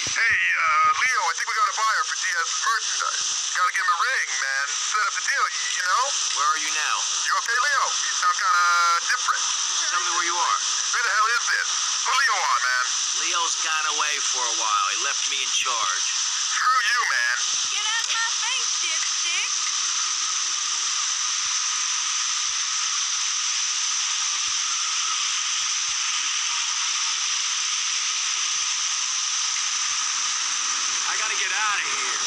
Hey, Leo, I think we got a buyer for Diaz's merchandise. Gotta give him a ring, man. Set up the deal, you know? Where are you now? You okay, Leo? You sound kinda different. Tell me where you are. Who the hell is this? Put Leo on, man. Leo's gone away for a while. He left me in charge. Screw you, man. Get out of my face, dipstick. I gotta get out of here.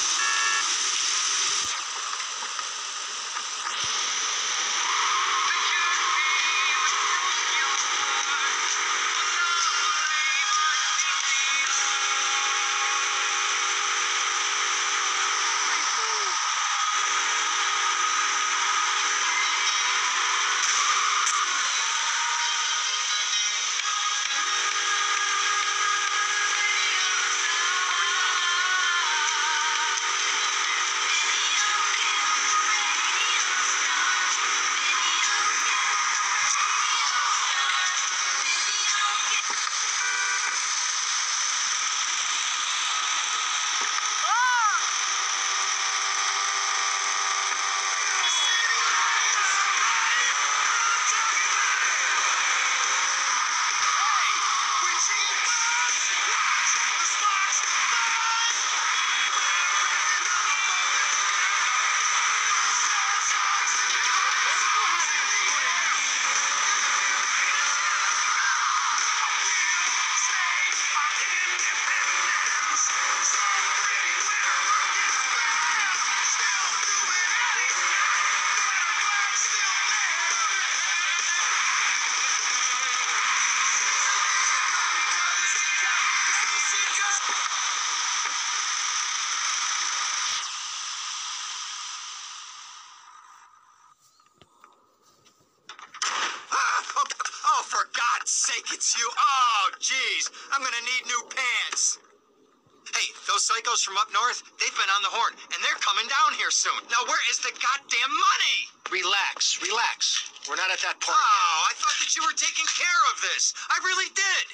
Oh, for God's sake, it's you. Oh, jeez. I'm gonna need new pants. Hey, those psychos from up north, they've been on the horn, and they're coming down here soon. Now, where is the goddamn money? Relax, relax. We're not at that point Oh, I thought that you were taking care of this. I really did.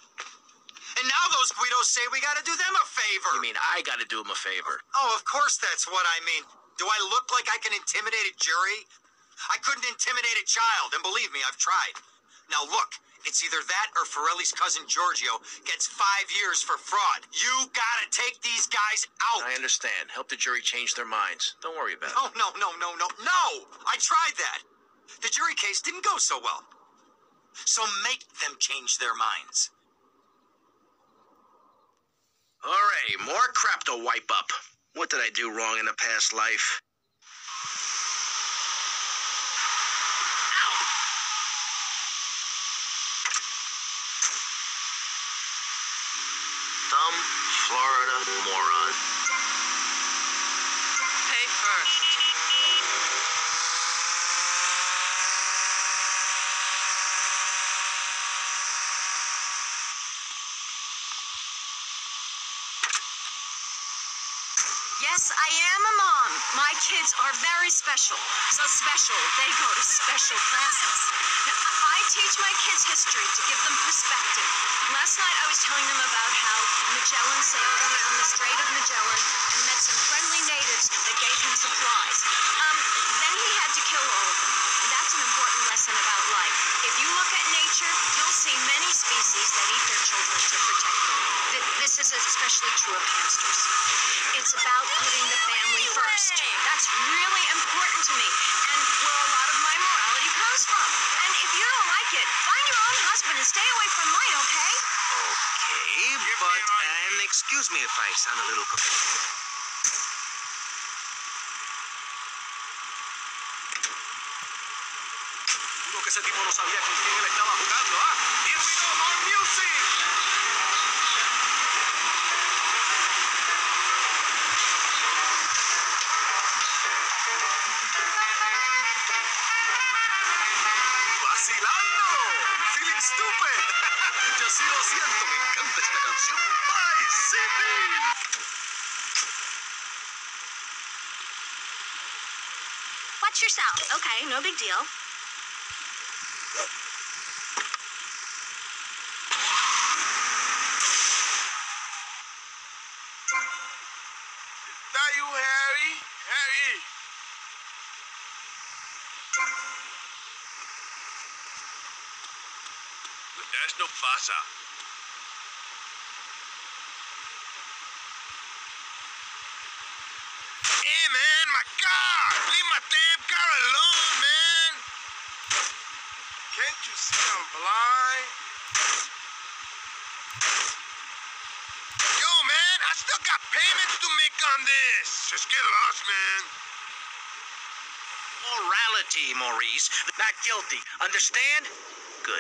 And now those Guidos say we gotta do them a favor. yet. You mean I gotta do him a favor? Oh, of course that's what I mean. Do I look like I can intimidate a jury? I couldn't intimidate a child, and believe me, I've tried. Now look, it's either that or Forelli's cousin Giorgio gets 5 years for fraud. You gotta take these guys out. I understand. Help the jury change their minds. Don't worry about it. No, no, no, no, no, no! I tried that. The jury case didn't go so well. So make them change their minds. Alright, more crap to wipe up. What did I do wrong in a past life? Dumb Florida moron. Pay first. Yes, I am a mom. My kids are very special. So special, they go to special classes. Now, I teach my kids history to give them perspective. Last night I was telling them about how Magellan sailed around the Strait of Magellan and met some friendly natives that gave him supplies. Then he had to kill all of them. And that's an important lesson about life. If you look at nature, you'll see many species that eat their children to protect them. This is especially true of hamsters. It's about putting the family first. That's really important to me, and where a lot of my morality comes from. And if you don't like it, find your own husband and stay away from mine, okay? Okay, but, and excuse me if I sound a little professional. Digo que ese tipo no sabía con quién él estaba jugando, ¿ah? Here we go, more music! ¡Vacilando! ¡Feeling stupid! Yo sí lo siento, me encanta esta canción. ¡Bye, City! Watch yourself. Okay, no big deal. That's no pasa. Hey, man, my car! Leave my damn car alone, man! Can't you see I'm blind? Yo, man, I still got payments to make on this. Just get lost, man. Morality, Maurice. Not guilty. Understand? Good.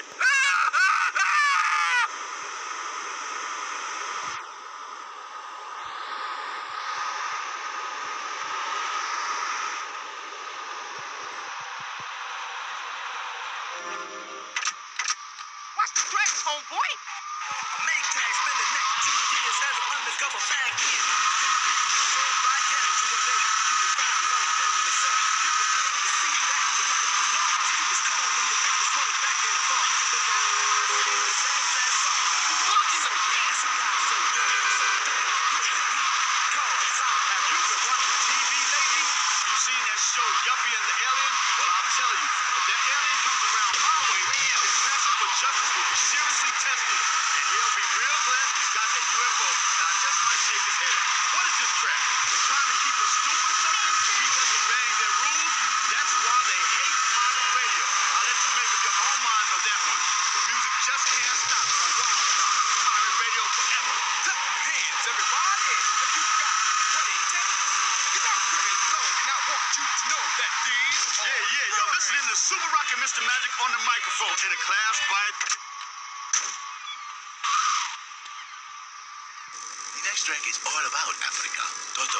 What's the threat, homeboy? A main tag spent the next 2 years as an undercover fag in. Sold by catch to a lady. You would find her dead in the sun. You would claim to see that your life was lost. You was cold when your back was swung back and forth. But now I sing the sad, sad song. Look at some gas I got so damn good. Cause have you been watching TV lately? You seen that show Yuppie and the Alien? Well, I'll tell you, if that alien comes around my way, his passion for justice will be seriously tested. And he'll be real glad he's got that UFO. And I just might shake his head. What is this crap? They're trying to keep us stupid or something? Keep us obeying their rules? That's why they hate pirate radio. I'll let you make up your own minds on that one. The music just can't stop on Rockstar. Pirate radio forever. Clap your hands, everybody. If you got what it takes. Cause I'm criminal, and I want you to know that these Yeah, yo, listening to Super Rock and Mr. Magic on the microphone in a class by... The next track is all about Africa. Toto.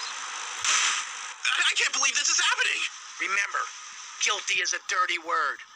I can't believe this is happening. Remember, guilty is a dirty word.